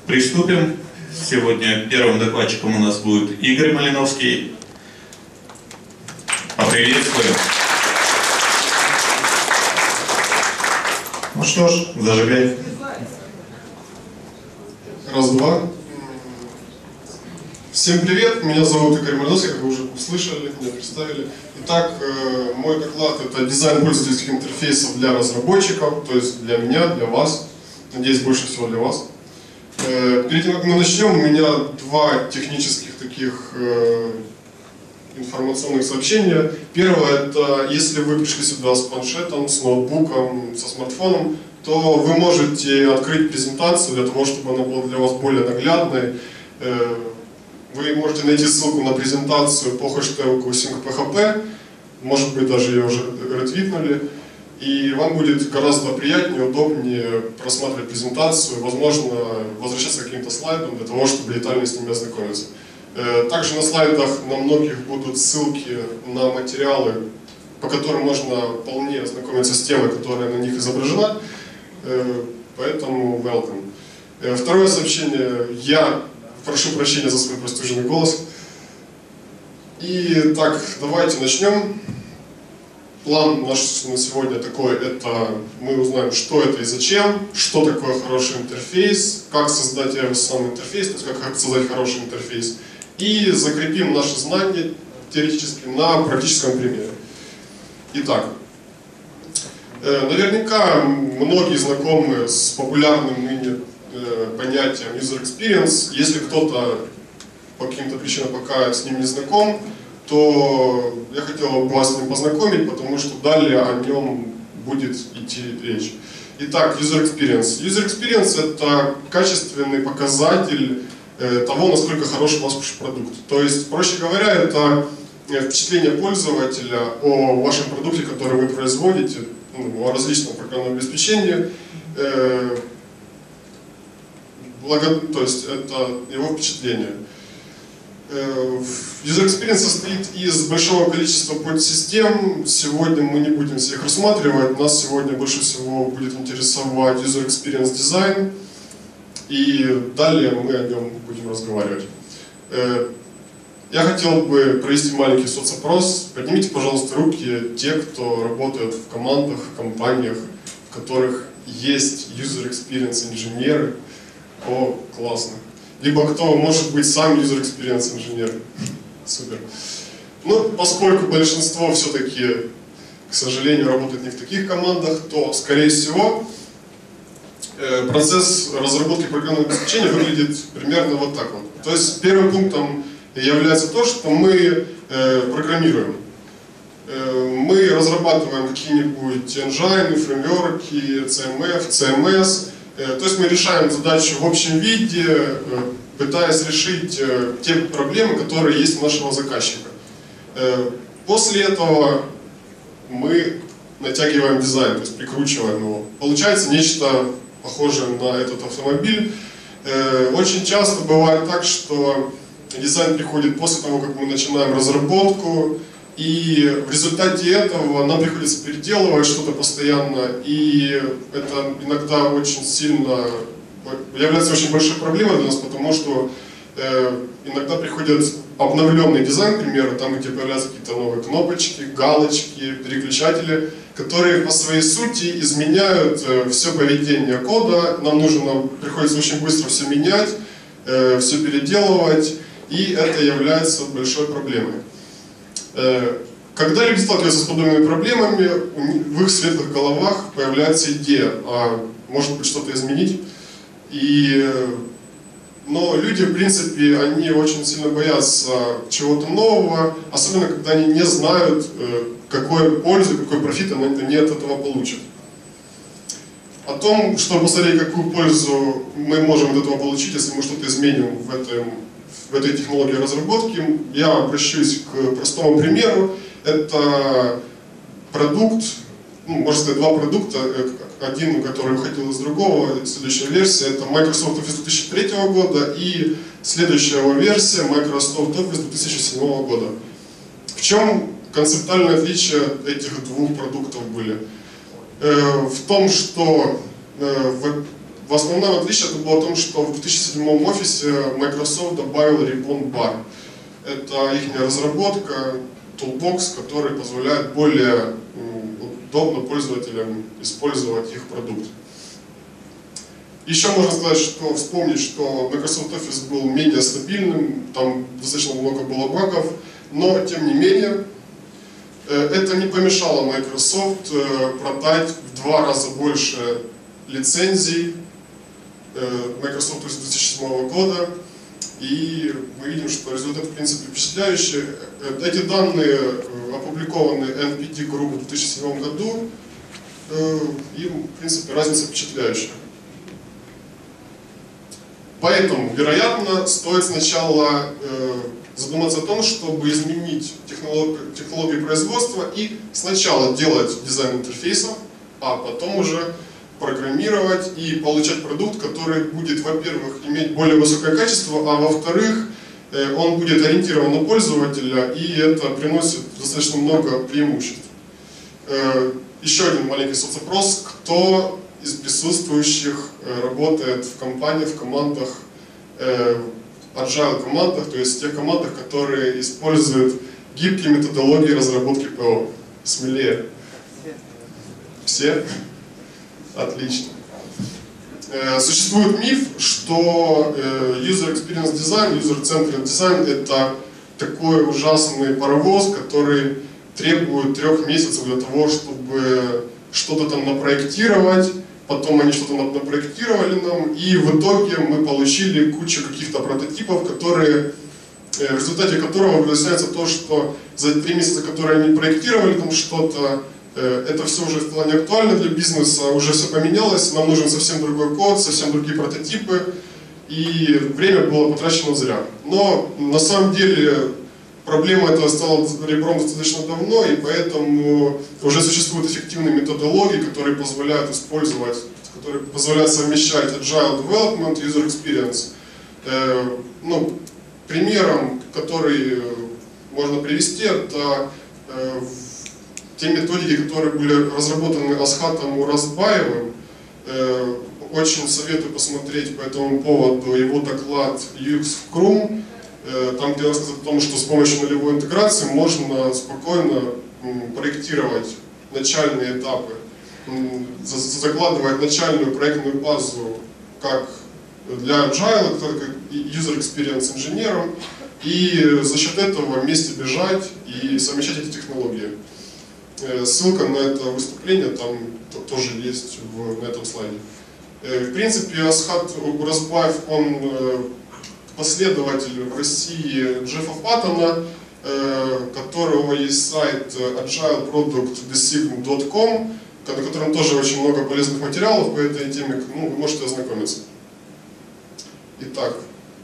Приступим. Сегодня первым докладчиком у нас будет Игорь Малиновский. Поприветствуем. Ну что ж, Зажигай. Раз-два. Всем привет, меня зовут Игорь Малиновский, как вы уже услышали, меня представили. Итак, мой доклад — это дизайн пользовательских интерфейсов для разработчиков, то есть для меня, для вас, надеюсь, больше всего для вас. Перед тем, как мы начнем, у меня два технических таких информационных сообщения. Первое — это если вы пришли сюда с планшетом, с ноутбуком, со смартфоном, то вы можете открыть презентацию для того, чтобы она была для вас более наглядной. Вы можете найти ссылку на презентацию по хэштегу SyncPHP, может быть, даже ее уже ретвитнули, и вам будет гораздо приятнее, удобнее просматривать презентацию, возможно, возвращаться к каким-то слайдам для того, чтобы детально с ними ознакомиться. Также на слайдах на многих будут ссылки на материалы, по которым можно вполне ознакомиться с темой, которая на них изображена, поэтому welcome. Второе сообщение. Я прошу прощения за свой простуженный голос. И так, давайте начнем. План наш на сегодня такой: это мы узнаем, что это и зачем, что такое хороший интерфейс, как создать сам интерфейс, то есть как создать хороший интерфейс, и закрепим наши знания теоретически на практическом примере. Итак, наверняка многие знакомы с популярным ныне понятием user experience. Если кто-то по каким-то причинам пока с ним не знаком, то я хотел бы вас с ним познакомить, потому что далее о нем будет идти речь. Итак, user experience. User experience — это качественный показатель того, насколько хороший ваш продукт. То есть, проще говоря, это впечатление пользователя о вашем продукте, который вы производите, о различном программном обеспечении. То есть это его впечатление. User Experience состоит из большого количества подсистем. Сегодня мы не будем всех рассматривать. Нас сегодня больше всего будет интересовать User Experience Design. И далее мы о нем будем разговаривать. Я хотел бы провести маленький соцопрос. Поднимите, пожалуйста, руки те, кто работает в командах, в компаниях, в которых есть User Experience инженеры. О, классно. Либо кто, может быть, сам user experience инженер. Супер. Ну, поскольку большинство все-таки, к сожалению, работает не в таких командах, то, скорее всего, процесс разработки программного обеспечения выглядит примерно вот так вот. То есть первым пунктом является то, что мы программируем. Мы разрабатываем какие-нибудь engine, фреймворки, CMF, CMS. То есть мы решаем задачу в общем виде, пытаясь решить те проблемы, которые есть у нашего заказчика. После этого мы натягиваем дизайн, то есть прикручиваем его. Получается нечто похожее на этот автомобиль. Очень часто бывает так, что дизайн приходит после того, как мы начинаем разработку, и в результате этого нам приходится переделывать что-то постоянно, и это иногда очень сильно является очень большой проблемой для нас, потому что иногда приходит обновленный дизайн, к примеру, там, где появляются какие-то новые кнопочки, галочки, переключатели, которые по своей сути изменяют все поведение кода. Нам приходится очень быстро все менять, все переделывать, и это является большой проблемой. Когда люди сталкиваются с подобными проблемами, в их светлых головах появляется идея, может быть, что-то изменить. Но люди, в принципе, они очень сильно боятся чего-то нового, особенно когда они не знают, какую пользу, какой профит они от этого получат. О том, чтобы посмотреть, какую пользу мы можем от этого получить, если мы что-то изменим в этой технологии разработки, я обращусь к простому примеру. Это продукт, можно сказать, два продукта, один, который выходил из другого, следующая версия, это Microsoft Office 2003 года и следующая его версия Microsoft Office 2007 года. В чем концептуальное отличие этих двух продуктов были? В том, что основное отличие это было в том, что в 2007 офисе Microsoft добавил Ribbon Bar. Это их разработка, toolbox, который позволяет более удобно пользователям использовать их продукт. Еще можно сказать, что вспомнить, что Microsoft Office был менее стабильным, там достаточно много было багов, но тем не менее это не помешало Microsoft продать в 2 раза больше лицензий Microsoft Office 2007 года. И мы видим, что результат в принципе впечатляющий. Эти данные опубликованы NPD Group в 2007 году, и в принципе разница впечатляющая. Поэтому, вероятно, стоит сначала задуматься о том, чтобы изменить технологию производства и сначала делать дизайн интерфейсов, а потом уже программировать и получать продукт, который будет, во-первых, иметь более высокое качество, а во-вторых, он будет ориентирован на пользователя, и это приносит достаточно много преимуществ. Еще один маленький соцопрос. Кто из присутствующих работает в компаниях, в командах, agile командах, то есть в тех командах, которые используют гибкие методологии разработки ПО? Смелее. Все? Отлично. Существует миф, что User Experience Design, User-Centered Design — это такой ужасный паровоз, который требует 3 месяцев для того, чтобы что-то там напроектировать. Потом они что-то напроектировали нам, и в итоге мы получили кучу каких-то прототипов, которые, в результате которого выясняется то, что за 3 месяца, которые они проектировали там что-то, это все уже стало не актуально для бизнеса, уже все поменялось, нам нужен совсем другой код, совсем другие прототипы, и время было потрачено зря. Но на самом деле проблема эта стала ребром достаточно давно, и поэтому уже существуют эффективные методологии, которые позволяют использовать, которые позволяют совмещать Agile Development и User Experience. Примером, который можно привести, это те методики, которые были разработаны Асхатом Уразбаевым. Очень советую посмотреть по этому поводу его доклад UX в Chrome. Там, где рассказывают о том, что с помощью нулевой интеграции можно спокойно проектировать начальные этапы, закладывать начальную проектную базу как для Agile, так и User Experience инженерам, и за счет этого вместе бежать и совмещать эти технологии. Ссылка на это выступление там тоже есть на этом слайде. В принципе, Асхат Уразбаев, он последователь в России Джеффа Паттона, которого есть сайт agileproductdesign.com, на котором тоже очень много полезных материалов по этой теме, вы можете ознакомиться. Итак,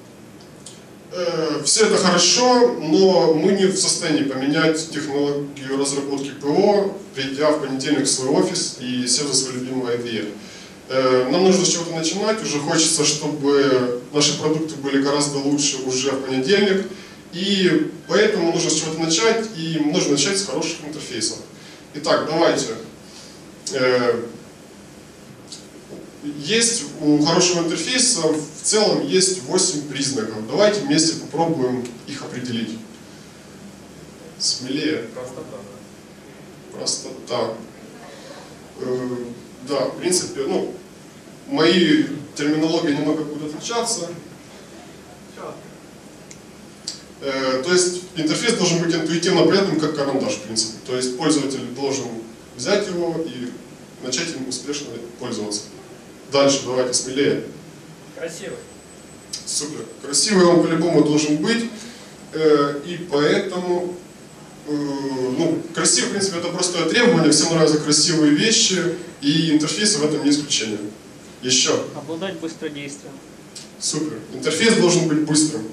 все это хорошо, но мы не в состоянии поменять технологию разработки ПО, придя в понедельник в свой офис и сев за свой любимый IDE. Нам нужно с чего-то начинать, уже хочется, чтобы наши продукты были гораздо лучше уже в понедельник, и поэтому нужно с чего-то начать, и нужно начать с хороших интерфейсов. Итак, давайте. Есть у хорошего интерфейса в целом есть 8 признаков. Давайте вместе попробуем их определить. Смелее. Простота. Да, в принципе, мои терминологии немного будут отличаться. То есть интерфейс должен быть интуитивно понятным, как карандаш, в принципе. То есть пользователь должен взять его и начать им успешно пользоваться. Дальше, давайте смелее. Красивый. Супер. Красивый он по-любому должен быть. И поэтому, красивый, в принципе, это простое требование. Всем нравятся красивые вещи, и интерфейсы в этом не исключение. Еще. Обладать быстродействием. Супер. Интерфейс должен быть быстрым.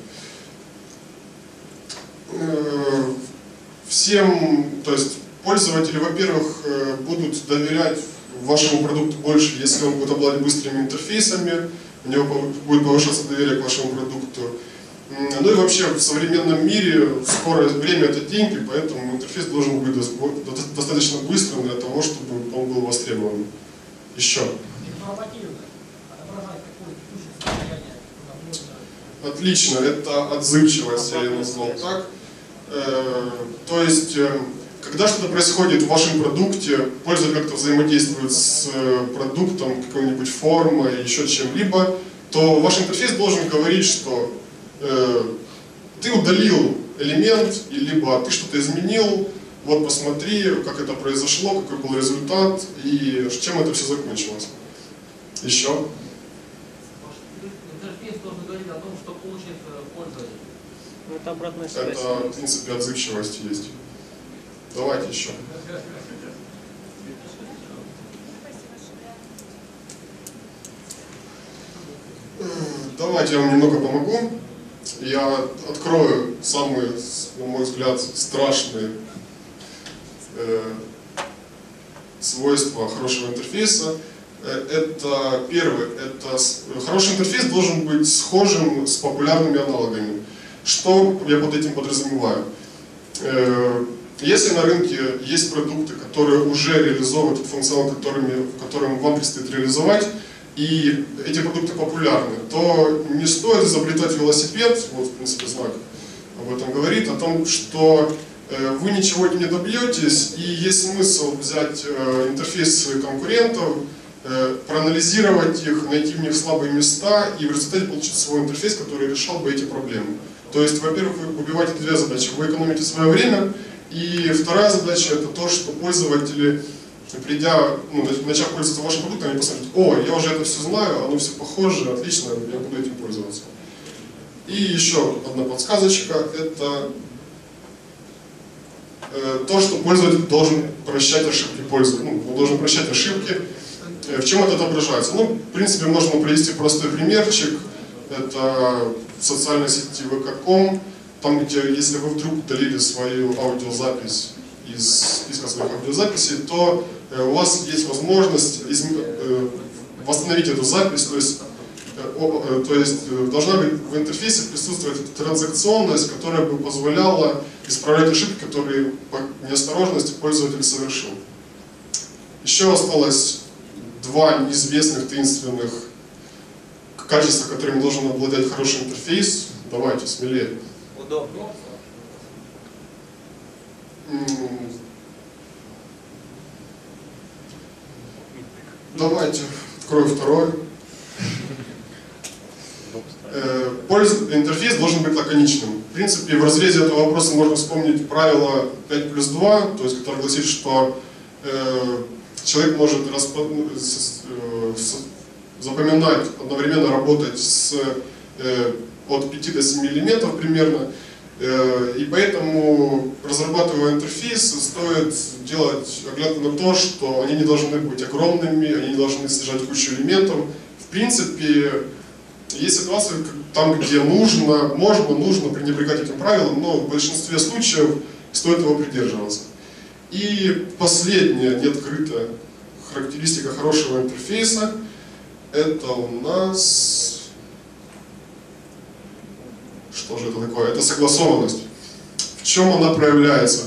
Всем, то есть пользователи, во-первых, будут доверять вашему продукту больше, если он будет обладать быстрыми интерфейсами, у него будет повышаться доверие к вашему продукту. Ну и вообще в современном мире скорое время — это деньги, поэтому интерфейс должен быть достаточно быстрым для того, чтобы он был востребован. Еще. Отлично, это отзывчивость, я ее назвал так. То есть, когда что-то происходит в вашем продукте, пользователь как-то взаимодействует с продуктом, какой-нибудь формой, еще чем-либо, то ваш интерфейс должен говорить, что ты удалил элемент, либо ты что-то изменил, вот посмотри, как это произошло, какой был результат и чем это все закончилось. Еще? Интерфейс должен говорить о том, что получит пользователь. Ну, это обратная связь. Это, в принципе, отзывчивость есть. Давайте еще. Давайте я вам немного помогу. Я открою самые, на мой взгляд, страшные свойства хорошего интерфейса. Это первое. Хороший интерфейс должен быть схожим с популярными аналогами. Что я под этим подразумеваю? Если на рынке есть продукты, которые уже реализовывают функционал, которым вам предстоит реализовать, и эти продукты популярны, то не стоит изобретать велосипед, вот в принципе знак об этом говорит, о том, что вы ничего этим не добьетесь, и есть смысл взять интерфейсы конкурентов, проанализировать их, найти в них слабые места и в результате получить свой интерфейс, который решал бы эти проблемы. То есть, во-первых, вы убиваете две задачи. Вы экономите свое время, и вторая задача это то, что пользователи, придя, начав пользоваться вашим продуктом, они посмотрят: о, я уже это все знаю, оно все похоже, отлично, я буду этим пользоваться. И еще одна подсказочка, это то, что пользователь должен прощать ошибки пользователя. Он должен прощать ошибки. В чем это отображается? В принципе, можно привести простой примерчик. Это в социальной сети vk.com, там, где, если вы вдруг удалили свою аудиозапись из списка своих аудиозаписей, то у вас есть возможность восстановить эту запись, то есть должна быть в интерфейсе присутствовать транзакционность, которая бы позволяла исправлять ошибки, которые по неосторожности пользователь совершил. Еще осталось два неизвестных таинственных качества, которыми должен обладать хороший интерфейс. Давайте, смелее. Удобно. Давайте, открою второй. Интерфейс должен быть лаконичным. В принципе, в разрезе этого вопроса можно вспомнить правило 5+2, то есть, которое гласит, что человек может запоминать, одновременно работать от 5 до 7 элементов примерно. И поэтому, разрабатывая интерфейсы, стоит делать оглядку на то, что они не должны быть огромными, они не должны содержать кучу элементов. В принципе, есть ситуации, там, где нужно пренебрегать этим правилом, но в большинстве случаев стоит его придерживаться. И последняя неоткрытая характеристика хорошего интерфейса — это у нас... Что же это такое? Это согласованность. В чем она проявляется?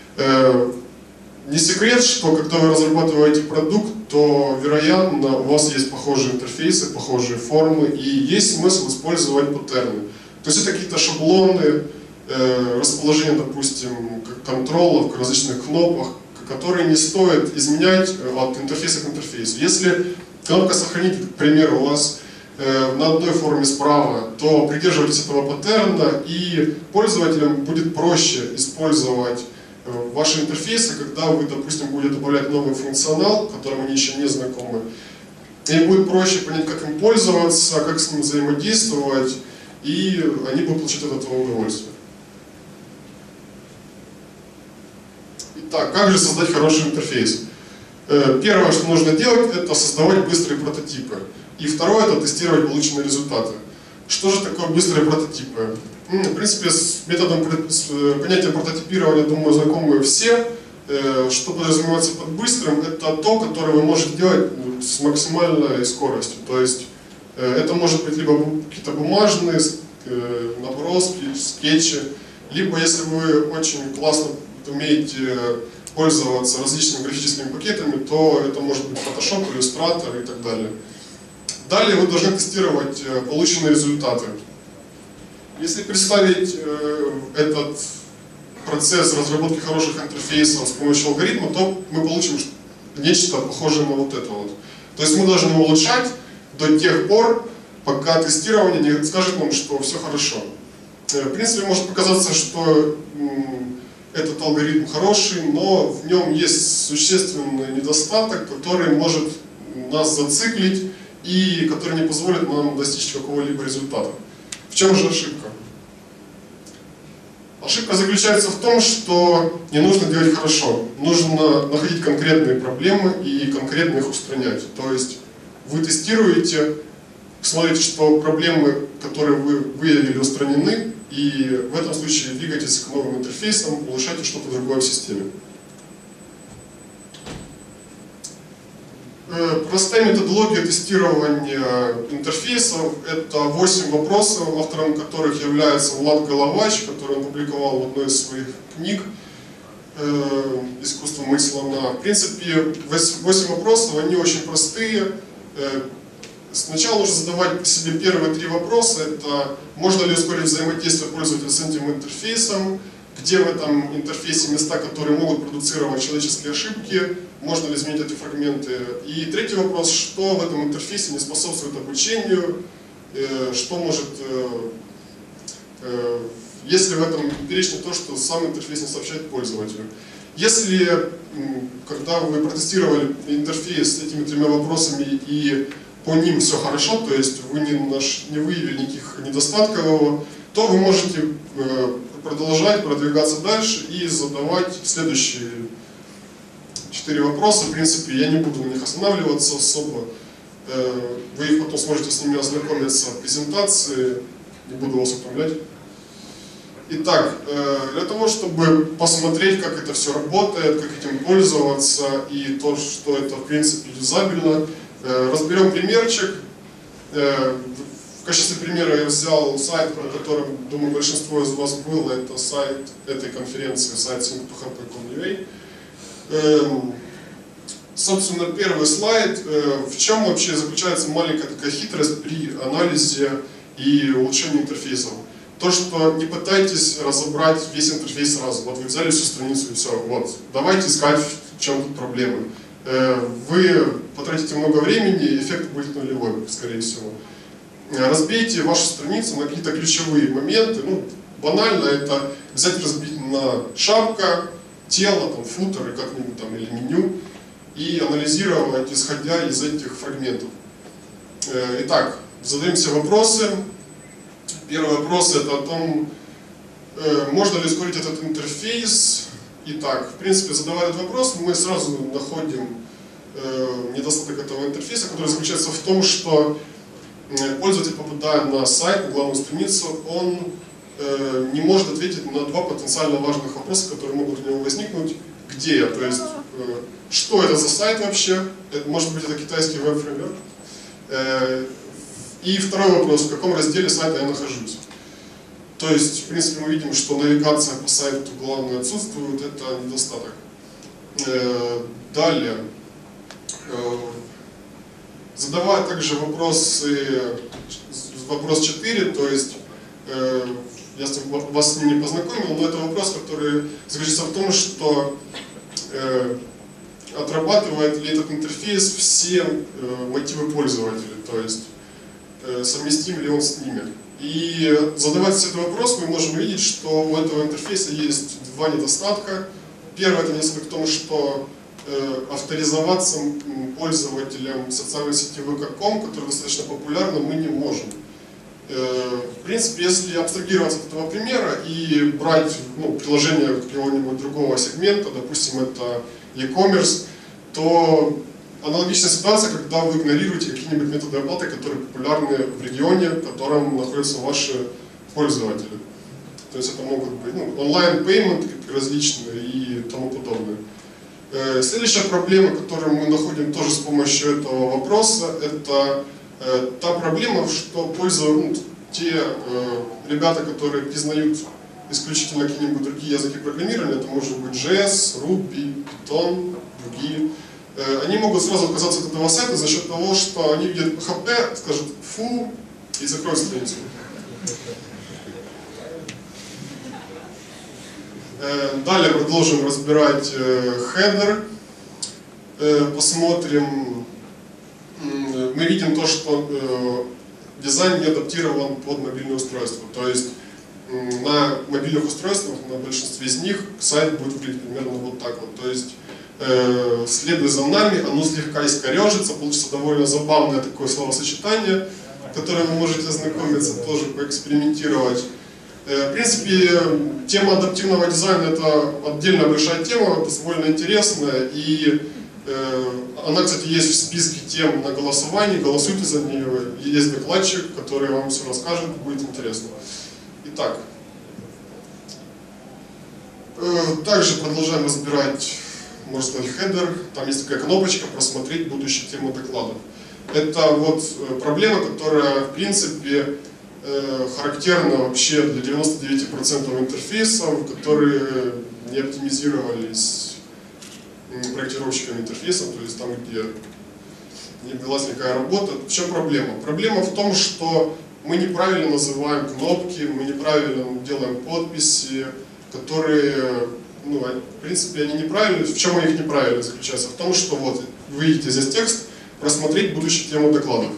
Не секрет, что когда вы разрабатываете продукт, то, вероятно, у вас есть похожие интерфейсы, похожие формы, и есть смысл использовать паттерны. То есть это какие-то шаблоны, расположение, допустим, контролов, различных кнопок, которые не стоит изменять от интерфейса к интерфейсу. Если кнопка «Сохранить», к примеру, у вас на одной форме справа, то придерживайтесь этого паттерна, и пользователям будет проще использовать ваши интерфейсы, когда вы, допустим, будете добавлять новый функционал, которым они еще не знакомы. Им будет проще понять, как им пользоваться, как с ним взаимодействовать, и они будут получать от этого удовольствие. Итак, как же создать хороший интерфейс? Первое, что нужно делать, это создавать быстрые прототипы. И второе, это тестировать полученные результаты. Что же такое быстрые прототипы? В принципе, с понятием прототипирования, думаю, знакомы все. Что подразумевается под быстрым, это то, которое вы можете делать с максимальной скоростью. То есть это может быть либо какие-то бумажные наброски, скетчи, либо если вы очень классно умеете пользоваться различными графическими пакетами, то это может быть Photoshop, Illustrator и так далее. Далее вы должны тестировать полученные результаты. Если представить этот процесс разработки хороших интерфейсов с помощью алгоритма, то мы получим нечто похожее на вот это вот. То есть мы должны улучшать до тех пор, пока тестирование не скажет нам, что все хорошо. В принципе, может показаться, что этот алгоритм хороший, но в нем есть существенный недостаток, который может нас зациклить и который не позволит нам достичь какого-либо результата. В чем же ошибка? Ошибка заключается в том, что не нужно делать хорошо. Нужно находить конкретные проблемы и конкретно их устранять. То есть вы тестируете, смотрите, что проблемы, которые вы выявили, устранены, и в этом случае двигаетесь к новым интерфейсам, улучшайте что-то другое в системе. Простая методология тестирования интерфейсов – это 8 вопросов, автором которых является Влад Головач, который он публиковал в одной из своих книг «Искусство мыть слона». В принципе, 8 вопросов, они очень простые. Сначала нужно задавать себе первые 3 вопроса. Это можно ли ускорить взаимодействие пользователя с этим интерфейсом, где в этом интерфейсе места, которые могут продуцировать человеческие ошибки, можно ли изменить эти фрагменты. И 3-й вопрос, что в этом интерфейсе не способствует обучению, что может, если в этом перечне то, что сам интерфейс не сообщает пользователю. Если, когда вы протестировали интерфейс с этими 3 вопросами и по ним все хорошо, то есть вы не выявили никаких недостатков его, то вы можете продолжать, продвигаться дальше и задавать следующие 4 вопроса. В принципе, я не буду на них останавливаться особо. Вы их потом сможете с ними ознакомиться в презентации, не буду вас утомлять. Итак, для того, чтобы посмотреть, как это все работает, как этим пользоваться и то, что это в принципе юзабельно, разберем примерчик. В качестве примера я взял сайт, про который, думаю, большинство из вас было. Это сайт этой конференции, сайт sync2hp.com.ua. Собственно, первый слайд. В чем вообще заключается маленькая такая хитрость при анализе и улучшении интерфейсов? То, что не пытайтесь разобрать весь интерфейс сразу. Вот вы взяли всю страницу и все. Вот. Давайте искать, в чем тут проблемы. Вы потратите много времени, и эффект будет нулевой, скорее всего. Разбейте вашу страницу на какие-то ключевые моменты. Ну, банально это взять и разбить на шапка, тело, там, футер и как-нибудь там, или меню, и анализировать, исходя из этих фрагментов. Итак, задаемся вопросы. Первый вопрос это о том, можно ли ускорить этот интерфейс. Итак, в принципе, задавая этот вопрос, мы сразу находим недостаток этого интерфейса, который заключается в том, что пользователь, попадая на сайт, на главную страницу, он не может ответить на 2 потенциально важных вопроса, которые могут у него возникнуть. Где я? То есть, что это за сайт вообще? Может быть, это китайский веб-фреймворк. И второй вопрос, в каком разделе сайта я нахожусь. То есть, в принципе, мы видим, что навигация по сайту главное отсутствует, это недостаток. Далее. Задавая также вопрос 4, то есть, я вас с ним не познакомил, но это вопрос, который заключается в том, что отрабатывает ли этот интерфейс все мотивы пользователя, то есть, совместим ли он с ними. И задавая этот вопрос, мы можем видеть, что у этого интерфейса есть 2 недостатка. Первый это недостаток в том, что авторизоваться пользователям социальной сети vk.com, которая достаточно популярна, мы не можем. В принципе, если абстрагироваться от этого примера и брать приложение какого-нибудь другого сегмента, допустим, это e-commerce, то аналогичная ситуация, когда вы игнорируете какие-нибудь методы оплаты, которые популярны в регионе, в котором находятся ваши пользователи. То есть это могут быть онлайн-пеймент различные и тому подобное. Следующая проблема, которую мы находим тоже с помощью этого вопроса, это та проблема, что те ребята, которые признают исключительно какие-нибудь другие языки программирования, это может быть JS, Ruby, Python, другие, они могут сразу отказаться от этого сайта за счет того, что они видят PHP, скажут фу и закроют страницу. Далее продолжим разбирать хедер. Посмотрим. Мы видим то, что дизайн не адаптирован под мобильное устройство. То есть на мобильных устройствах, на большинстве из них, сайт будет выглядеть примерно вот так вот. То есть, следуя за нами, оно слегка искорежится, получится довольно забавное такое словосочетание, с которым вы можете ознакомиться, тоже поэкспериментировать. В принципе, тема адаптивного дизайна – это отдельная большая тема, довольно интересная, и она, кстати, есть в списке тем на голосовании, голосуйте за нее, есть докладчик, который вам все расскажет, будет интересно. Итак, также продолжаем разбирать, можно сказать, хедер. Там есть такая кнопочка «Просмотреть будущие темы доклада». Это вот проблема, которая, в принципе, характерна вообще для 99% интерфейсов, которые не оптимизировались проектировщиками интерфейсов, то есть там, где не велась никакая работа. В чем проблема? Проблема в том, что мы неправильно называем кнопки, мы неправильно делаем подписи, которые, ну, в принципе, они неправильные. В чем их неправильно заключается? В том, что вот вы видите здесь текст «Просмотреть будущую тему докладов».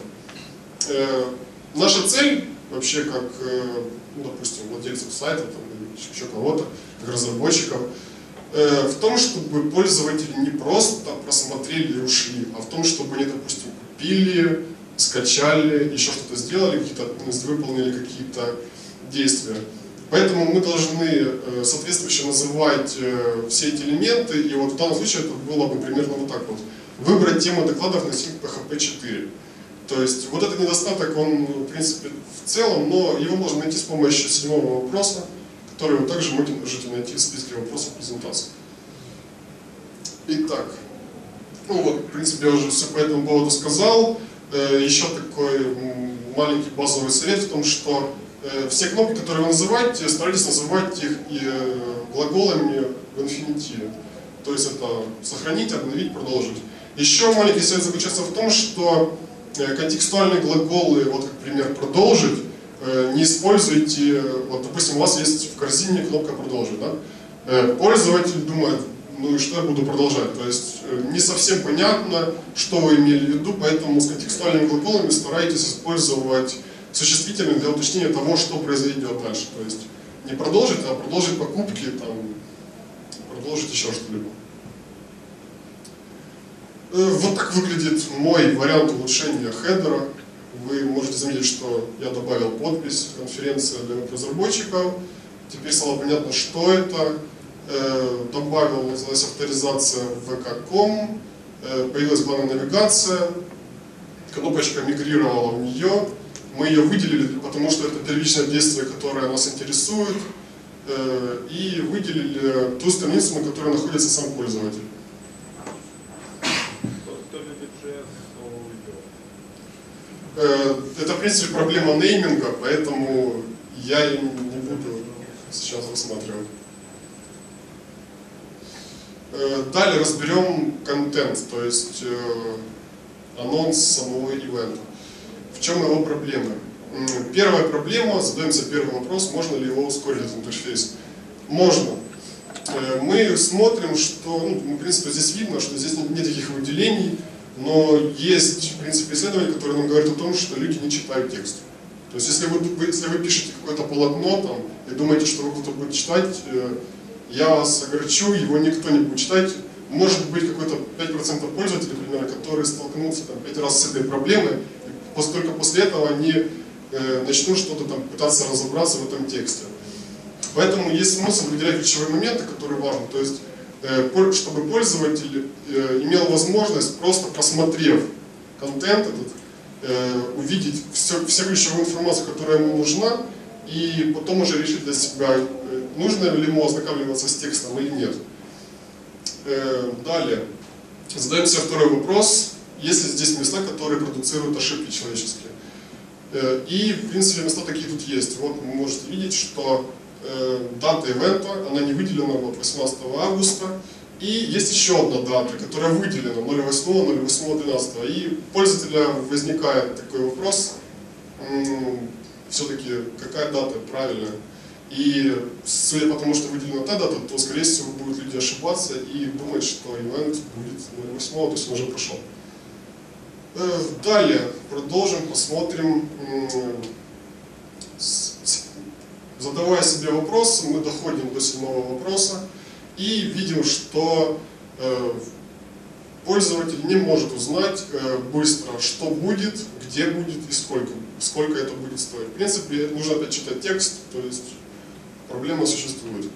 Наша цель, вообще, как, ну, допустим, владельцев сайта, там, или еще кого-то, как разработчиков, в том, чтобы пользователи не просто просмотрели и ушли, а в том, чтобы они, допустим, купили, скачали, еще что-то сделали, выполнили какие-то действия. Поэтому мы должны соответствующе называть все эти элементы, и вот в данном случае это было бы примерно вот так вот. Выбрать тему докладов на синк PHP 4. То есть вот этот недостаток, он, в принципе, в целом, но его можно найти с помощью 7-го вопроса, который вы также можете найти в списке вопросов презентации. Итак, ну вот, в принципе, я уже все по этому поводу сказал. Еще такой маленький базовый совет в том, что все кнопки, которые вы называете, старайтесь называть их и глаголами в инфинитиве. То есть это сохранить, обновить, продолжить. Еще маленький совет заключается в том, что контекстуальные глаголы, вот как пример «продолжить», не используйте, вот, допустим, у вас есть в корзине кнопка «Продолжить», да? Пользователь думает, ну и что я буду продолжать, то есть не совсем понятно, что вы имели в виду, поэтому с контекстуальными глаголами старайтесь использовать существительные для уточнения того, что произойдет дальше, то есть не продолжить, а продолжить покупки, там, продолжить еще что-либо. Вот так выглядит мой вариант улучшения хедера. Вы можете заметить, что я добавил подпись «Конференция для веб-разработчиков». Теперь стало понятно, что это. Добавил, называлась авторизация в vk.com. Появилась главная навигация. Кнопочка мигрировала в нее. Мы ее выделили, потому что это первичное действие, которое нас интересует. И выделили ту страницу, на которой находится сам пользователь. Это, в принципе, проблема нейминга, поэтому я ее не буду сейчас рассматривать. Далее разберем контент, то есть анонс самого ивента. В чем его проблема? Первая проблема, задаемся первый вопрос, можно ли его ускорить, этот интерфейс. Можно. Мы смотрим, что, ну, в принципе, здесь видно, что здесь нет никаких выделений. Но есть, в принципе, исследования, которые нам говорят о том, что люди не читают текст. То есть, если вы пишете какое-то полотно там, и думаете, что кто-то будет читать, я вас огорчу, его никто не будет читать. Может быть, какой-то 5% пользователей, примерно, которые столкнутся там, 5 раз с этой проблемой, и только после этого они начнут что-то там пытаться разобраться в этом тексте. Поэтому есть смысл выделять ключевые моменты, которые важны. То есть, чтобы пользователь имел возможность, просто просмотрев контент этот, увидеть всю ключевую информацию, которая ему нужна, и потом уже решить для себя, нужно ли ему ознакомливаться с текстом или нет. Далее, задаем себе второй вопрос, есть ли здесь места, которые продуцируют ошибки человеческие. И, в принципе, места такие тут есть. Вот вы можете видеть, что дата ивента, она не выделена, вот 18 августа. И есть еще одна дата, которая выделена 08, 08, 12. И у пользователя возникает такой вопрос, все-таки какая дата правильная. И судя по тому, что выделена та дата, то, скорее всего, будут люди ошибаться и думать, что ивент будет 08, то есть он уже прошел. Далее продолжим, посмотрим. Задавая себе вопросы, мы доходим до 7-го вопроса и видим, что пользователь не может узнать быстро, что будет, где будет и сколько это будет стоить. В принципе, нужно опять читать текст, то есть проблема существует.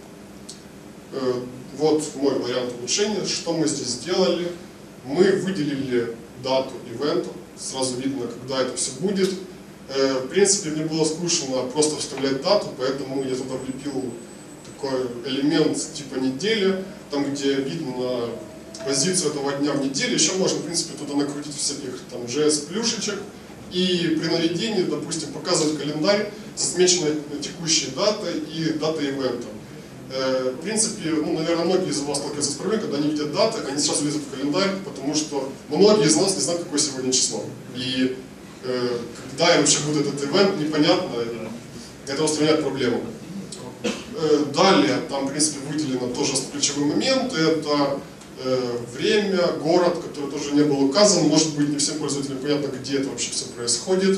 Вот мой вариант улучшения. Что мы здесь сделали? Мы выделили дату ивента, сразу видно, когда это все будет. В принципе, мне было скучно просто вставлять дату, поэтому я туда влепил такой элемент типа недели, там где видно позицию этого дня в неделе. Еще можно, в принципе, туда накрутить всяких там JS-плюшечек и при наведении, допустим, показывать календарь с отмеченной текущей датой и датой ивента. В принципе, наверное, многие из вас сталкиваются с проблемой, когда они видят даты, они сразу лезут в календарь, потому что многие из нас не знают, какое сегодня число. И когда вообще будет этот ивент, непонятно, это устраняет проблему. Далее, там, в принципе, выделено тоже ключевые моменты, это время, город, который тоже не был указан, может быть, не всем пользователям понятно, где это вообще все происходит.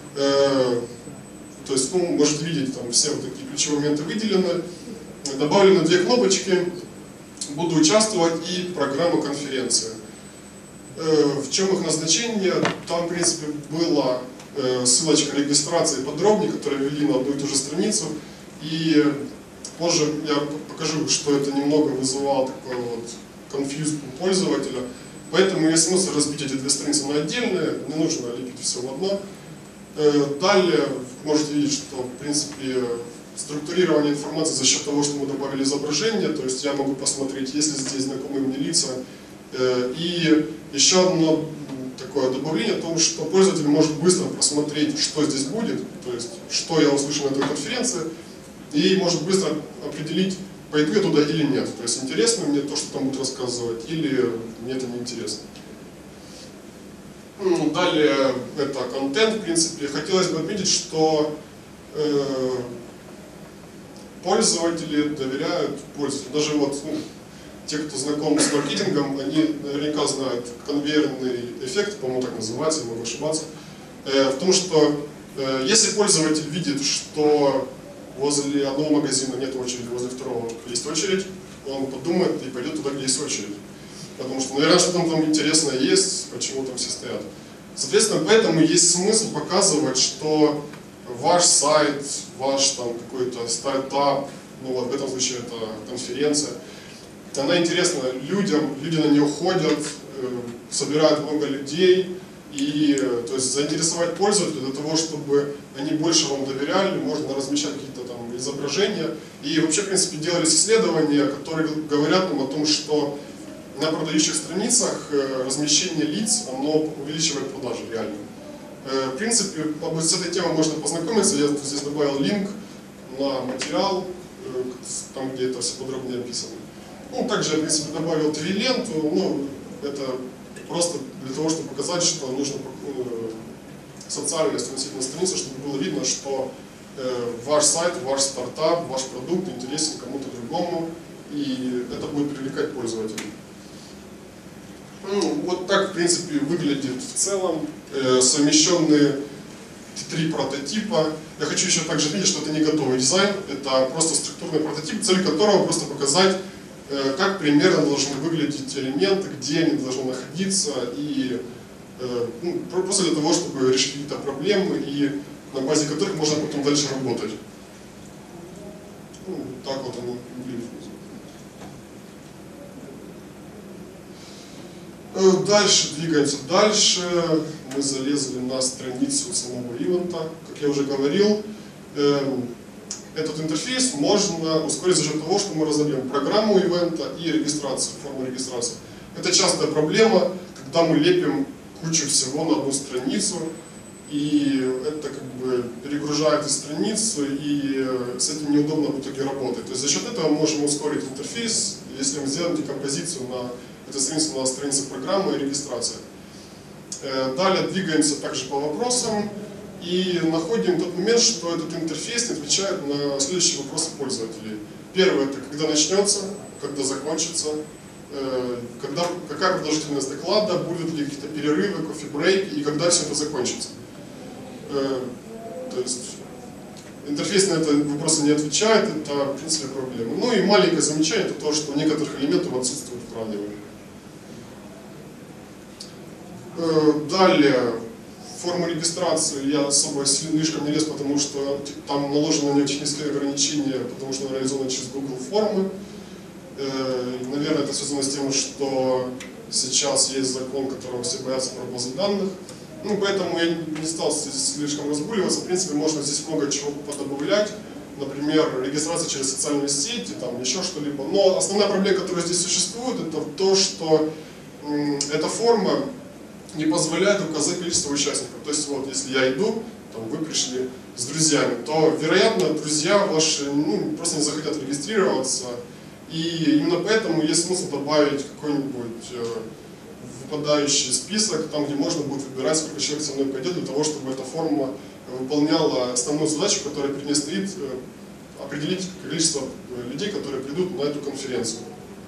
То есть, можете видеть, там все вот такие ключевые моменты выделены. Добавлены 2 кнопочки «Буду участвовать» и «Программа конференции». В чем их назначение? Там, в принципе, была ссылочка регистрации подробнее, которые ввели на одну и ту же страницу. И позже я покажу, что это немного вызывало такой вот конфьюз у пользователя. Поэтому есть смысл разбить эти 2 страницы на отдельные, не нужно лепить все в одно. Далее можете видеть, что, в принципе, структурирование информации за счет того, что мы добавили изображение, то есть я могу посмотреть, есть ли здесь знакомые мне лица. И еще одно такое добавление о том, что пользователь может быстро просмотреть, что здесь будет, то есть что я услышу на этой конференции, и может быстро определить, пойду я туда или нет. То есть интересно мне то, что там будут рассказывать, или мне это не интересно. Далее это контент, в принципе. Хотелось бы отметить, что пользователи доверяют пользователю. Даже вот те, кто знаком с маркетингом, они наверняка знают конвейерный эффект, по-моему, так называется, я могу ошибаться. В том, что если пользователь видит, что возле одного магазина нет очереди, возле второго есть очередь, он подумает и пойдет туда, где есть очередь. Потому что, наверное, что там интересное есть, почему там все стоят. Соответственно, поэтому есть смысл показывать, что ваш сайт, ваш там какой-то стартап, в этом случае это конференция, она интересна людям, люди на нее ходят, собирают много людей, и то есть заинтересовать пользователя для того, чтобы они больше вам доверяли, можно размещать какие-то там изображения. И вообще, в принципе, делались исследования, которые говорят нам о том, что на продающих страницах размещение лиц, оно увеличивает продажи реально. В принципе, с этой темой можно познакомиться, я здесь добавил линк на материал, там где это все подробнее описано. Также я, в принципе, добавил 3 ленту, это просто для того, чтобы показать, что нужно социальная страница, чтобы было видно, что ваш сайт, ваш стартап, ваш продукт интересен кому-то другому, и это будет привлекать пользователей. Вот так, в принципе, выглядит в целом совмещенные 3 прототипа. Я хочу еще также видеть, что это не готовый дизайн, это просто структурный прототип, цель которого просто показать, как примерно должны выглядеть элементы, где они должны находиться, и просто для того, чтобы решить какие-то проблемы, и на базе которых можно потом дальше работать. Так вот оно выглядит. Дальше, двигаемся дальше. Мы залезли на страницу самого ивента. Как я уже говорил, этот интерфейс можно ускорить за счет того, что мы разобьем программу ивента и регистрацию, форму регистрации. Это частая проблема, когда мы лепим кучу всего на одну страницу, и это как бы перегружает и страницу, и с этим неудобно в итоге работать. То есть за счет этого мы можем ускорить интерфейс, если мы сделаем декомпозицию на этой странице, на странице программы и регистрации. Далее двигаемся также по вопросам. и находим тот момент, что этот интерфейс не отвечает на следующие вопросы пользователей. Первое – это когда начнется, когда закончится, какая продолжительность доклада, будут ли какие-то перерывы, кофе-брейк и когда все это закончится. То есть интерфейс на это вопросы не отвечает, это в принципе проблема. Ну и маленькое замечание, это то, что у некоторых элементов отсутствует вкладывание. Далее, форму регистрации я особо слишком не лез, потому что там наложено на нее технические ограничения, потому что она реализована через Google формы. Наверное, это связано с тем, что сейчас есть закон, которого все боятся про базы данных. Ну, поэтому я не стал слишком разгуливаться. В принципе, можно здесь много чего подобавлять. Например, регистрация через социальные сети, там еще что-либо. Но основная проблема, которая здесь существует, это то, что эта форма не позволяет указать количество участников. То есть, вот, если я иду, там, вы пришли с друзьями, то, вероятно, друзья ваши просто не захотят регистрироваться. И именно поэтому есть смысл добавить какой-нибудь выпадающий список, там, где можно будет выбирать, сколько человек со мной пойдет, для того, чтобы эта форма выполняла основную задачу, которая перед ней стоит, определить количество людей, которые придут на эту конференцию.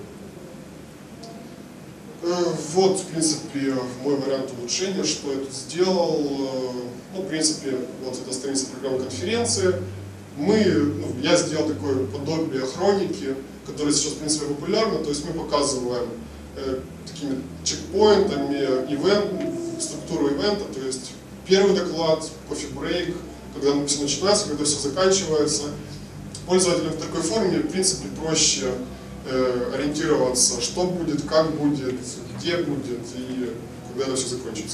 Вот, в принципе, мой вариант улучшения, что я тут сделал. Ну, в принципе, вот эта страница программы конференции. Я сделал такое подобие хроники, которая сейчас, в принципе, популярна. То есть мы показываем такими чекпоинтами структуру ивента, то есть первый доклад, кофе-брейк, когда все начинается, когда все заканчивается. Пользователям в такой форме, в принципе, проще ориентироваться, что будет, как будет, где будет и когда это все закончится.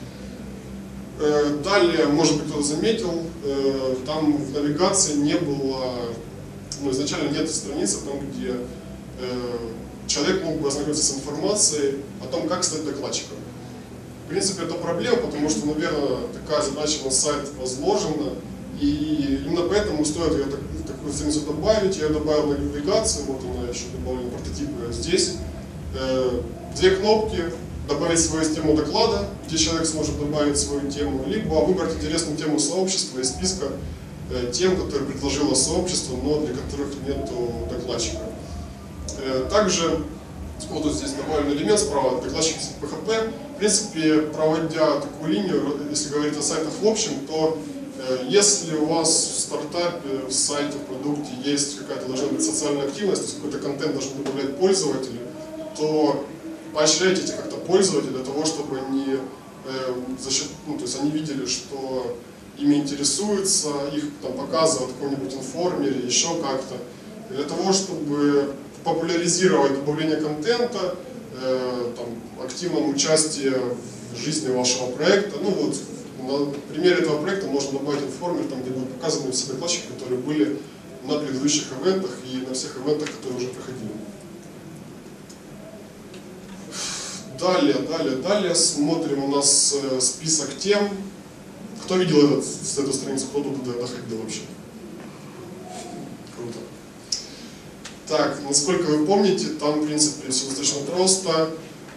Далее, может быть, кто-то заметил, там в навигации не было, изначально нет страницы, там, где человек мог бы ознакомиться с информацией о том, как стать докладчиком. В принципе, это проблема, потому что, наверное, такая задача на сайт возложена, и именно поэтому стоит ее такую страницу добавить. Я добавил на навигацию, вот она еще добавлена прототипы здесь. Две кнопки: добавить свою тему доклада, где человек сможет добавить свою тему, либо выбрать интересную тему сообщества из списка тем, которые предложило сообщество, но для которых нет докладчика. Также вот тут здесь добавлен элемент справа, докладчик PHP. В принципе, проводя такую линию, если говорить о сайтах в общем, то если у вас в стартапе, в сайте, в продукте есть какая-то должна быть социальная активность, то есть какой-то контент должен добавлять пользователи, то поощряйте этих как-то пользователей для того, чтобы они то есть они видели, что ими интересуются, их там показывают в каком-нибудь информере, еще как-то. Для того, чтобы популяризировать добавление контента, активном участии в жизни вашего проекта. Ну вот, на примере этого проекта можно добавить информер, там, где будут показаны все докладчики, которые были на предыдущих ивентах и на всех ивентах, которые уже проходили. Далее смотрим, у нас список тем. Кто видел эту страницу, кто туда доходил вообще? Круто. Так, насколько вы помните, там, в принципе, все достаточно просто.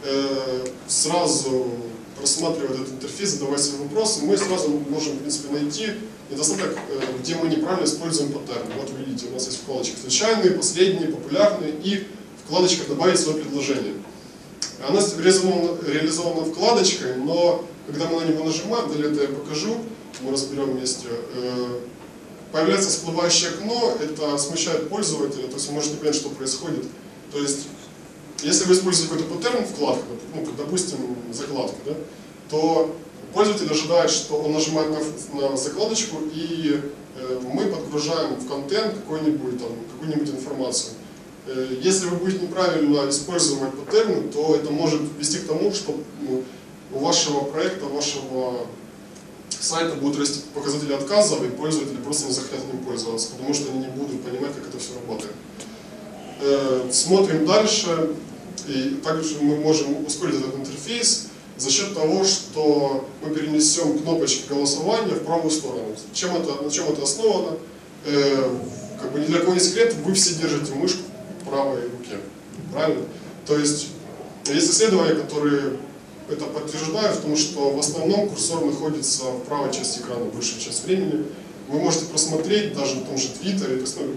Сразу просматривая этот интерфейс, задавая себе вопросы, мы сразу можем, в принципе, найти недостаток, где мы неправильно используем паттерны. Вот вы видите, у нас есть вкладочка «Случайные», «Последние», «Популярные» и вкладочка «Добавить свое предложение». Она реализована вкладочкой, но когда мы на него нажимаем, далее это я покажу, мы разберем вместе, появляется всплывающее окно, это смущает пользователя, то есть вы можете не понять, что происходит. То есть, если вы используете какой-то паттерн, вкладка, допустим, закладка, да, то пользователь ожидает, что он нажимает на закладочку, и мы подгружаем в контент какую-нибудь информацию. Если вы будете неправильно использовать паттерны, то это может вести к тому, что у вашего проекта, вашего сайта будут расти показатели отказов, и пользователи просто не захотят им пользоваться, потому что они не будут понимать, как это все работает. Смотрим дальше, и также мы можем ускорить этот интерфейс за счет того, что мы перенесем кнопочки голосования в правую сторону. На чем это основано? Ни для кого не секрет, вы все держите мышку в правой руке. Правильно? То есть есть исследования, которые это подтверждаю, потому что в основном курсор находится в правой части экрана большую часть времени. Вы можете просмотреть даже на том же Твиттере, то есть, ну,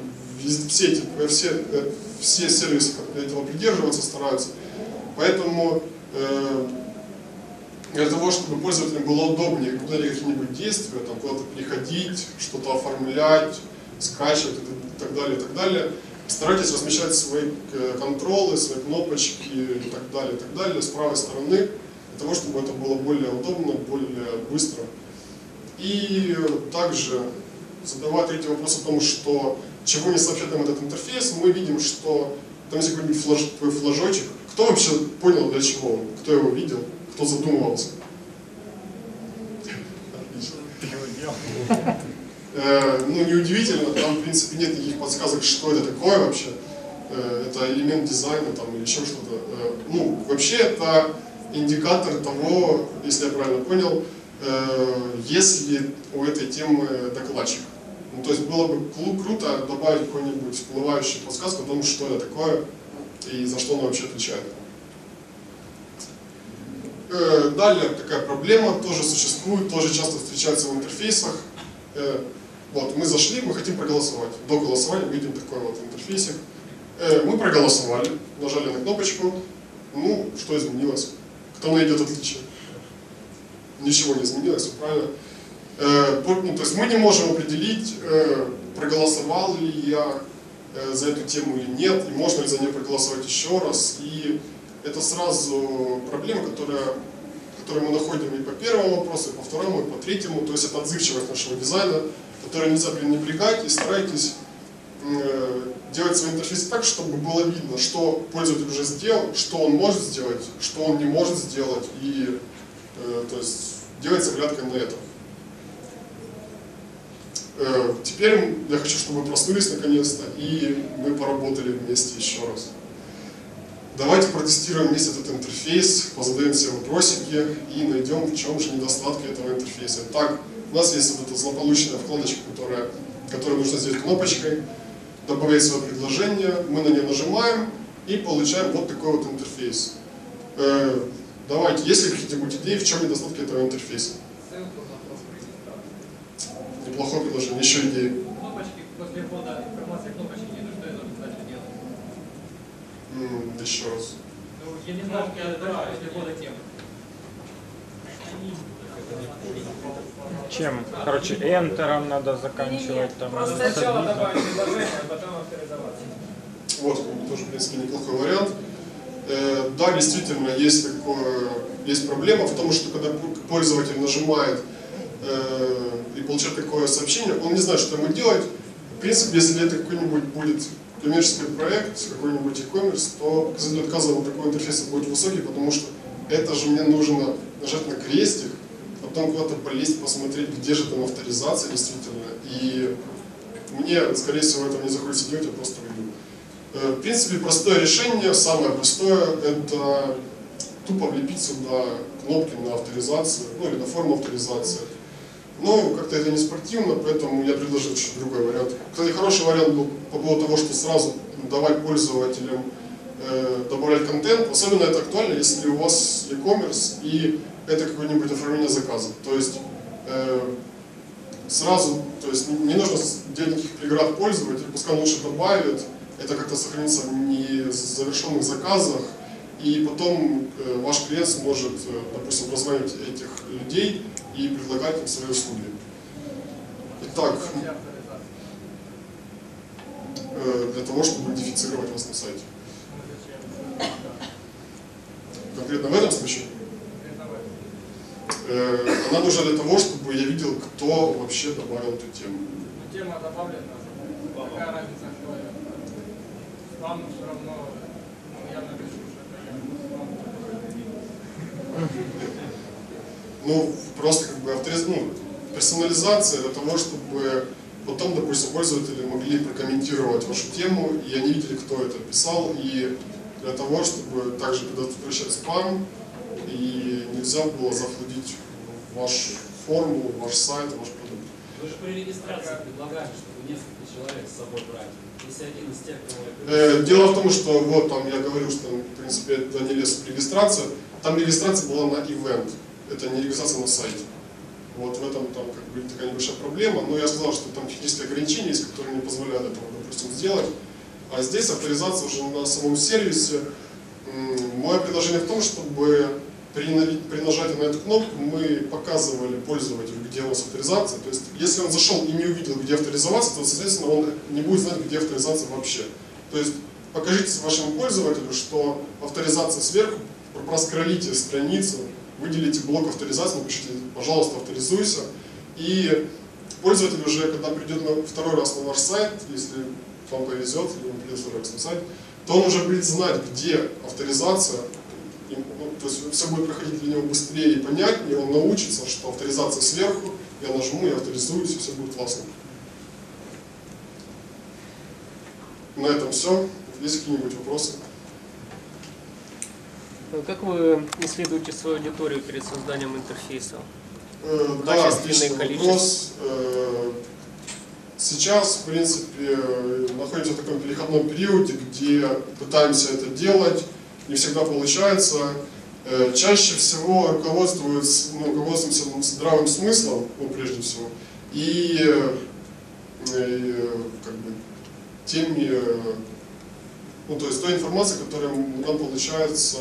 все сервисы этого придерживаются, стараются. Поэтому для того, чтобы пользователям было удобнее выполнять какие-нибудь действия, там куда-то переходить, что-то оформлять, скачивать и так далее, старайтесь размещать свои контролы, свои кнопочки и так далее с правой стороны, для того, чтобы это было более удобно, более быстро. И также, задавая третий вопрос о том, что чего не сообщает нам этот интерфейс, мы видим, что там есть какой-нибудь флажочек. Кто вообще понял, для чего он? Кто его видел? Кто задумывался? Ну, неудивительно, там, в принципе, нет никаких подсказок, что это такое вообще. Это элемент дизайна там, или еще что-то. Ну, вообще, это индикатор того, если я правильно понял, есть ли у этой темы докладчик. Ну, то есть было бы круто добавить какой-нибудь всплывающий подсказку о том, что это такое и за что оно вообще отвечает. Далее такая проблема тоже существует, тоже часто встречается в интерфейсах. Вот, мы зашли, мы хотим проголосовать. До голосования мы видим такой вот интерфейсик. Мы проголосовали, нажали на кнопочку. Ну, что изменилось? Кто найдет отличие? Ничего не изменилось, правильно? Ну, то есть мы не можем определить, проголосовал ли я за эту тему или нет, и можно ли за нее проголосовать еще раз. И это сразу проблема, которую мы находим и по первому вопросу, и по второму, и по третьему. То есть это отзывчивость нашего дизайна, которую нельзя пренебрегать, и старайтесь делать свой интерфейс так, чтобы было видно, что пользователь уже сделал, что он может сделать, что он не может сделать, и то есть делать с оглядкой на это. Теперь я хочу, чтобы вы проснулись наконец-то, и мы поработали вместе еще раз. Давайте протестируем вместе этот интерфейс, позадаем себе вопросики и найдем, в чем же недостатки этого интерфейса. Так, у нас есть вот эта злополучная вкладочка, которую нужно сделать кнопочкой, добавить свое предложение, мы на нее нажимаем и получаем вот такой вот интерфейс. Давайте, есть ли какие-нибудь идеи, в чем недостатки этого интерфейса? Неплохое предложение, еще идеи. Кнопочки, после ввода информации кнопочки не нужно, это дальше делать. Еще раз. Ну, я не знаю, как я дальше после ввода темы. Чем? Короче, энтером надо заканчивать там. Просто сначала добавить предложение, а потом авторизоваться. Вот, тоже, в принципе, неплохой вариант. Да, действительно, есть проблема в том, что когда пользователь нажимает и получает такое сообщение, он не знает, что ему делать. В принципе, если это какой-нибудь будет коммерческий проект, какой-нибудь e-commerce, то показатель отказа от такого интерфейса будет высокий, потому что это же мне нужно нажать на крестик, потом куда-то полезть, посмотреть, где же там авторизация действительно. И мне, скорее всего, этого не захочется делать, я просто выйду. В принципе, простое решение, самое простое, это тупо влепить сюда кнопки на авторизацию, ну или на форму авторизации. Но как-то это не спортивно, поэтому я предложил чуть другой вариант. Кстати, хороший вариант был по поводу того, что сразу давать пользователям добавлять контент. Особенно это актуально, если у вас e-commerce и это какое-нибудь оформление заказа. То есть сразу, то есть не нужно делать никаких преград пользователю, пускай он лучше добавит, это как-то сохранится в незавершенных заказах, и потом ваш клиент сможет, допустим, прозвонить этих людей и предлагать им свои услуги. Итак, для того, чтобы идентифицировать вас на сайте. Конкретно в этом случае? Она нужна для того, чтобы я видел, кто вообще добавил эту тему. Тема добавлена, какая разница, кто это. Вам все равно, я напишу, что это я. Ну, просто как бы персонализация для того, чтобы потом, допустим, пользователи могли прокомментировать вашу тему, и они видели, кто это писал, и для того, чтобы также предотвращать спам, и нельзя было заходить в вашу форму, в ваш сайт, в ваш продукт. Вы же при регистрации предлагали, чтобы несколько человек с собой брать. Если один из тех, кого... Дело в том, что вот там я говорю, что в принципе это не лез в регистрацию. там регистрация была на event, это не регистрация на сайте. Вот в этом там как бы такая небольшая проблема, но я сказал, что там технические ограничения есть, которые не позволяют этого, допустим, сделать. А здесь авторизация уже на самом сервисе. Мое предложение в том, чтобы при нажатии на эту кнопку мы показывали пользователю, где у нас авторизация. То есть, если он зашел и не увидел, где авторизоваться, то, соответственно, он не будет знать, где авторизация вообще. То есть, покажите вашему пользователю, что авторизация сверху, проскроллите страницу, выделите блок авторизации, напишите, пожалуйста, авторизуйся. И пользователь уже, когда придет второй раз на ваш сайт, если вам повезет, или он придет второй раз на сайт, то он уже будет знать, где авторизация. То есть все будет проходить для него быстрее и понятнее, он научится, что авторизация сверху, я нажму, я авторизуюсь, и все будет классно. На этом все. Есть какие-нибудь вопросы? Как вы исследуете свою аудиторию перед созданием интерфейса? Да, Качественное отличный количество. вопрос. Сейчас, в принципе, находимся в таком переходном периоде, где пытаемся это делать, не всегда получается. Чаще всего руководствуемся здравым смыслом, прежде всего, и как бы, теми, то есть той информацией, которая нам получается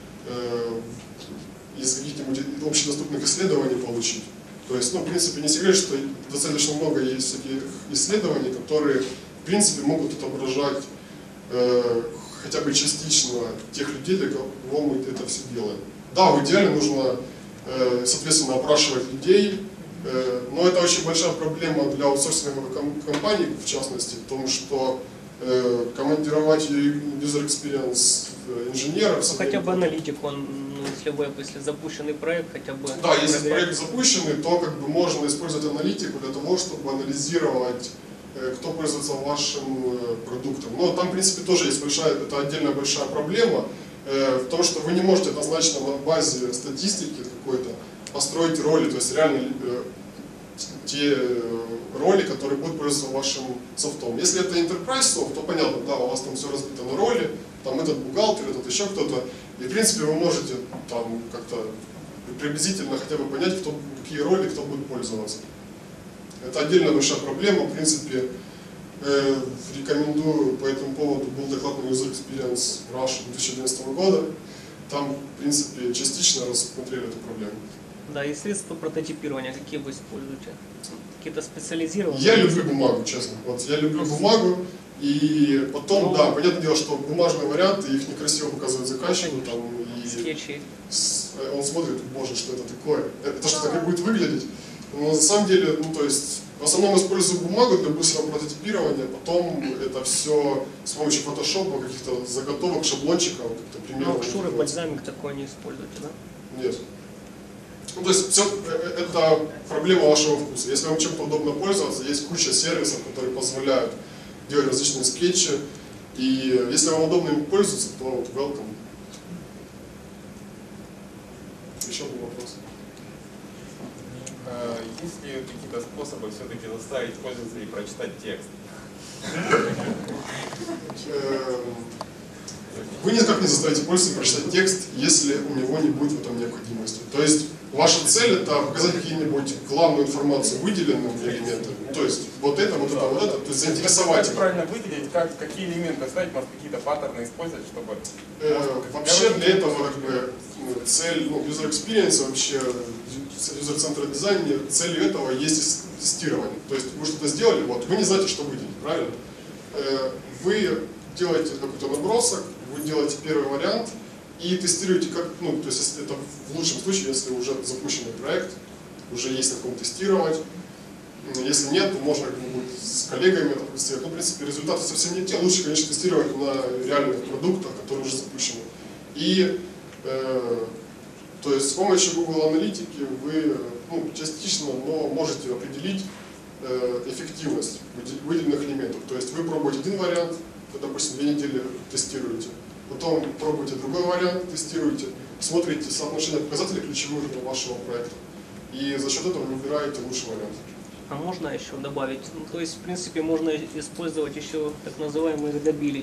из каких-нибудь общедоступных исследований получить. То есть, в принципе, не секрет, что достаточно много есть таких исследований, которые, в принципе, могут отображать хотя бы частично тех людей, для кого мы это все делаем. Да, в идеале нужно, соответственно, опрашивать людей, но это очень большая проблема для аутсорсинговых компаний, в частности, в том, что командировать user experience инженеров... Хотя бы аналитик, если запущенный проект, хотя бы... Да, если проект запущенный, то как бы можно использовать аналитику для того, чтобы анализировать, кто пользуется вашим продуктом. Но там, в принципе, тоже есть это отдельная большая проблема в том, что вы не можете однозначно на базе статистики какой-то построить роли, то есть реально те роли, которые будут пользоваться вашим софтом. Если это enterprise софт, то понятно, да, у вас там все разбито на роли, там этот бухгалтер, этот еще кто-то, и в принципе вы можете там как-то приблизительно хотя бы понять, какие роли кто будет пользоваться. Это отдельная большая проблема, в принципе, рекомендую по этому поводу, был доклад на User Experience Russia 2011 года, там, в принципе, частично рассмотрели эту проблему. Да, и средства прототипирования какие вы используете? Какие-то специализированные? Я люблю бумагу, честно. Вот я люблю бумагу, и потом, да, понятное дело, что бумажные варианты, их некрасиво показывают заказчику, там, и скетчи. он смотрит, боже, что это такое, это что так и будет выглядеть. Но на самом деле, то есть, в основном использую бумагу для быстрого прототипирования, потом это все с помощью фотошопа, каких-то заготовок, шаблончиков, как-то примерно. Ну, шуры, бальзамик такой не используете, да? Нет. То есть все, это проблема вашего вкуса. Если вам чем-то удобно пользоваться, есть куча сервисов, которые позволяют делать различные скетчи. И если вам удобно им пользоваться, то welcome. Еще был вопрос. Есть ли какие-то способы все-таки заставить пользователей прочитать текст? Вы никак не заставите пользователя прочитать текст, если у него не будет в этом необходимости. То есть ваша цель — это показать какие-нибудь главную информацию выделенными элементами. То есть вот это, вот это, вот это, то есть заинтересовать Как его. правильно выделить, какие элементы оставить, может какие-то паттерны использовать, чтобы... Вообще для этого как бы цель, user experience, вообще user-centered дизайн, целью этого есть тестирование. То есть вы что-то сделали, вот, вы не знаете, что выделить, правильно? Вы делаете какой-то набросок, вы делаете первый вариант и тестируете, как, то есть если это в лучшем случае, если уже запущенный проект, уже есть на ком тестировать. Если нет, то можно как-нибудь с коллегами это тестировать. Но, в принципе, результаты совсем не те. Лучше, конечно, тестировать на реальных продуктах, которые уже запущены. И то есть с помощью Google аналитики вы частично, но можете определить эффективность выделенных элементов. То есть вы пробуете один вариант, допустим, 2 недели тестируете, потом пробуете другой вариант, тестируете, смотрите соотношение показателей ключевых для вашего проекта. И за счет этого выбираете лучший вариант. А можно еще добавить? То есть, в принципе, можно использовать еще так называемый readability.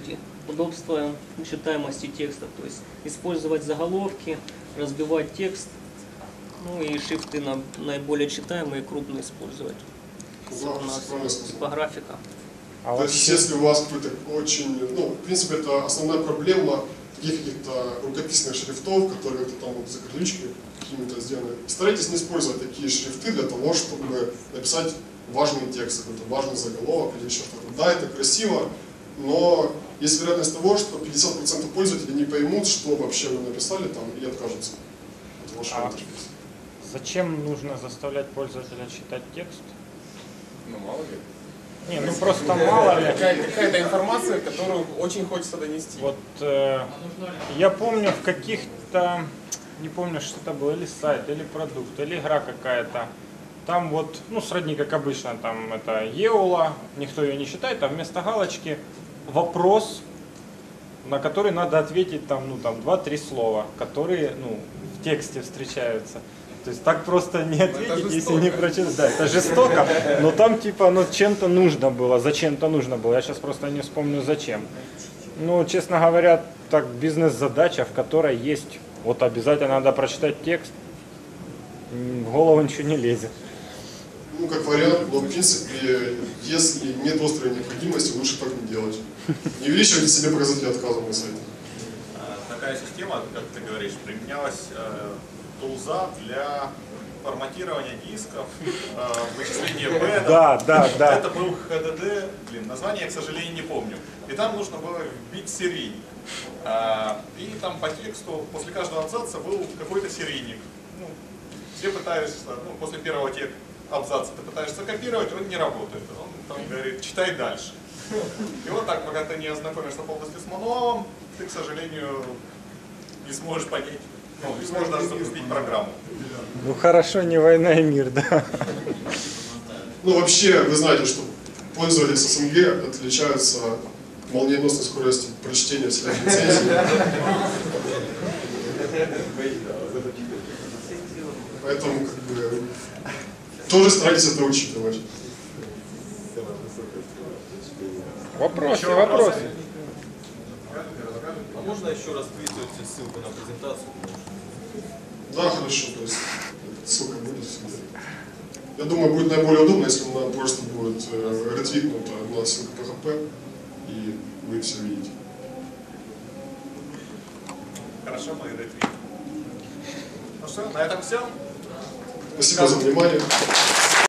удобство читаемости текста, то есть использовать заголовки, разбивать текст, ну и шрифты наиболее читаемые, крупные использовать. У нас типографика. А То есть, если у вас какой-то очень, ну, в принципе, это основная проблема таких каких-то рукописных шрифтов, которые там вот закорлючки какими-то сделаны. Старайтесь не использовать такие шрифты для того, чтобы написать важный текст, какой-то важный заголовок или еще что-то. Да, это красиво, но есть вероятность того, что 50% пользователей не поймут, что вообще вы написали там, и откажутся от вашего интерфейса. Зачем нужно заставлять пользователя читать текст? Ну, мало ли. Не, ну просто мало ли. Какая-то информация, которую очень хочется донести. Вот я помню в каких-то, не помню, что это было, или сайт, или продукт, или игра какая-то. Там вот, ну сродни как обычно, там это EULA, никто ее не считает, там вместо галочки вопрос, на который надо ответить там, ну там 2-3 слова, которые, ну, в тексте встречаются. То есть так просто не ответить, если не прочитать. Да, это жестоко, но там типа, ну, чем-то нужно было, зачем-то нужно было. Я сейчас просто не вспомню зачем. Ну, честно говоря, так бизнес-задача, в которой есть, вот обязательно надо прочитать текст, в голову ничего не лезет. Ну, как вариант, но в принципе, если нет острой необходимости, лучше так не делать. Не увеличивайте себе показатели отказа на сайте. Такая система, как ты говоришь, применялась тулза для форматирования дисков, вычисления бэдов. Да. Это был HDD, название я, к сожалению, не помню. И там нужно было вбить серийник. И там по тексту после каждого абзаца был какой-то серийник. Ну, все пытаются, ну, после первого абзаца ты пытаешься копировать, он не работает. Он там говорит, читай дальше. И вот так, пока ты не ознакомишься полностью с мануалом, ты, к сожалению, не сможешь понять, ну, не сможешь даже запустить программу. Ну хорошо, не война и мир, да. Ну, вообще, вы знаете, что пользователи с СНГ отличаются молниеносной скоростью прочтения всех лицензий. Поэтому, как бы, тоже старайтесь это учитывать. Вопросы. А можно еще раз высветить ссылку на презентацию? Да, хорошо, то есть ссылка будет всегда. Я думаю, будет наиболее удобно, если у нас просто будет ретвитнута на ссылка PHP, и вы все видите. Хорошо, мы ретвит. Ну что, на этом все. Спасибо за внимание.